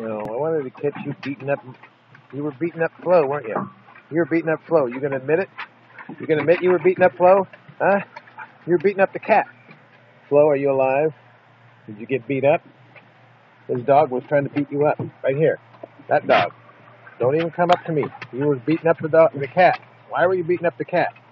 No, I wanted to catch you beating up. You were beating up Flo, weren't you? You were beating up Flo. You gonna admit it? You gonna admit you were beating up Flo? Huh? You were beating up the cat. Flo, are you alive? Did you get beat up? This dog was trying to beat you up. Right here. That dog. Don't even come up to me. You were beating up the cat. Why were you beating up the cat?